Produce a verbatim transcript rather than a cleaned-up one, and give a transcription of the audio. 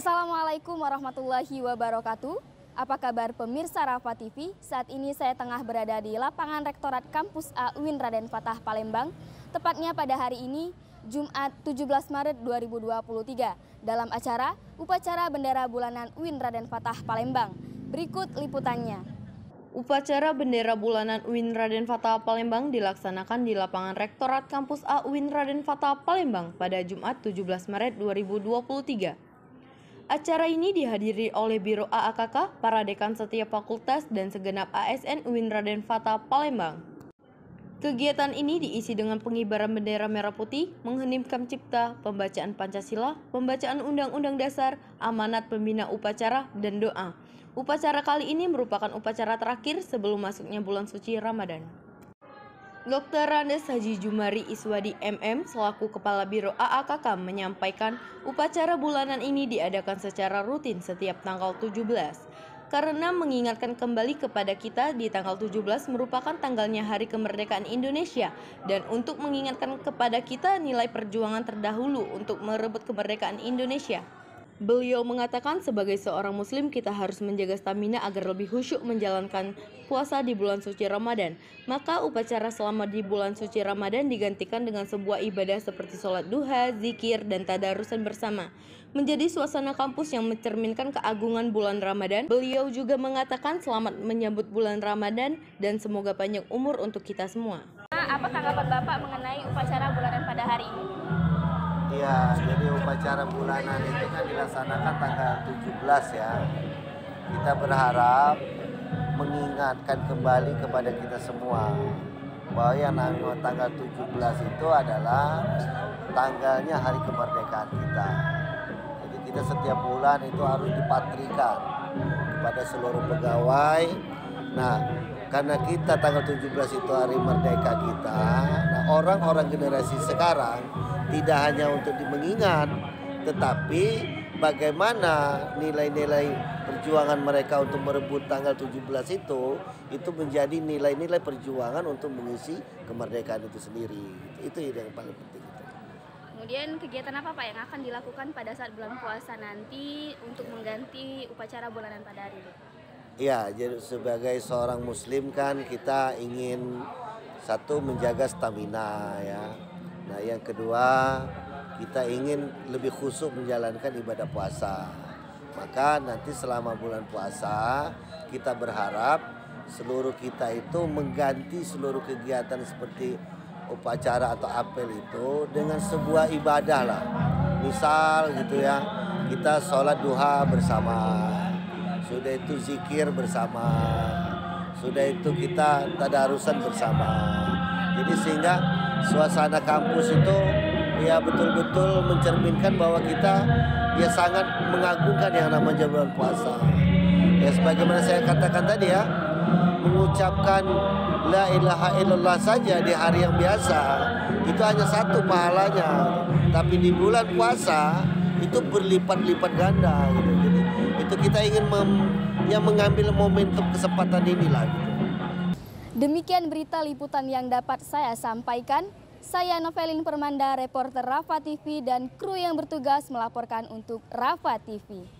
Assalamualaikum warahmatullahi wabarakatuh. Apa kabar pemirsa Rafa T V? Saat ini saya tengah berada di lapangan Rektorat Kampus A U I N Raden Fatah Palembang. Tepatnya pada hari ini, Jumat tujuh belas Maret dua ribu dua puluh tiga, dalam acara Upacara Bendera Bulanan U I N Raden Fatah Palembang. Berikut liputannya. Upacara Bendera Bulanan U I N Raden Fatah Palembang dilaksanakan di lapangan Rektorat Kampus A U I N Raden Fatah Palembang pada Jumat tujuh belas Maret dua ribu dua puluh tiga. Acara ini dihadiri oleh Biro A A K K, para dekan setiap fakultas, dan segenap A S N U I N Raden Fatah Palembang. Kegiatan ini diisi dengan pengibaran bendera merah putih, mengheningkan cipta, pembacaan Pancasila, pembacaan Undang-Undang Dasar, amanat pembina upacara, dan doa. Upacara kali ini merupakan upacara terakhir sebelum masuknya bulan suci Ramadan. Doktor Randes Haji Jumari Iswadi M M selaku Kepala Biro A A K K menyampaikan upacara bulanan ini diadakan secara rutin setiap tanggal tujuh belas. Karena mengingatkan kembali kepada kita di tanggal tujuh belas merupakan tanggalnya Hari Kemerdekaan Indonesia, dan untuk mengingatkan kepada kita nilai perjuangan terdahulu untuk merebut kemerdekaan Indonesia. Beliau mengatakan sebagai seorang muslim kita harus menjaga stamina agar lebih khusyuk menjalankan puasa di bulan suci Ramadan. Maka upacara selama di bulan suci Ramadan digantikan dengan sebuah ibadah seperti sholat duha, zikir, dan tadarusan bersama. Menjadi suasana kampus yang mencerminkan keagungan bulan Ramadan. Beliau juga mengatakan selamat menyambut bulan Ramadan dan semoga panjang umur untuk kita semua. Apa tanggapan Bapak mengenai upacara bulanan pada hari ini? Iya, jadi upacara bulanan itu kan dilaksanakan tanggal tujuh belas ya. Kita berharap mengingatkan kembali kepada kita semua bahwa yang namanya tanggal tujuh belas itu adalah tanggalnya hari kemerdekaan kita. Jadi kita setiap bulan itu harus dipatrikan kepada seluruh pegawai. Nah, karena kita tanggal tujuh belas itu hari merdeka kita, nah orang-orang generasi sekarang tidak hanya untuk mengingat, tetapi bagaimana nilai-nilai perjuangan mereka untuk merebut tanggal tujuh belas itu, itu menjadi nilai-nilai perjuangan untuk mengisi kemerdekaan itu sendiri. Itu yang paling penting. Kemudian kegiatan apa Pak yang akan dilakukan pada saat bulan puasa nanti untuk mengganti upacara bulanan pada hari ini? Ya, jadi sebagai seorang muslim kan kita ingin satu menjaga stamina ya. Nah, yang kedua kita ingin lebih khusyuk menjalankan ibadah puasa. Maka nanti selama bulan puasa kita berharap seluruh kita itu mengganti seluruh kegiatan seperti upacara atau apel itu dengan sebuah ibadah lah. Misal gitu ya, kita sholat duha bersama, sudah itu zikir bersama, sudah itu kita tadarusan bersama. Jadi sehingga suasana kampus itu ya betul-betul mencerminkan bahwa kita ya sangat mengagungkan yang namanya bulan puasa. Ya sebagaimana saya katakan tadi ya, mengucapkan la ilaha illallah saja di hari yang biasa itu hanya satu pahalanya, tapi di bulan puasa itu berlipat-lipat ganda gitu. Jadi itu kita ingin mem, ya mengambil momentum kesempatan inilah gitu. Demikian berita liputan yang dapat saya sampaikan. Saya Novelin Permanda, reporter Rafa T V dan kru yang bertugas melaporkan untuk Rafa T V.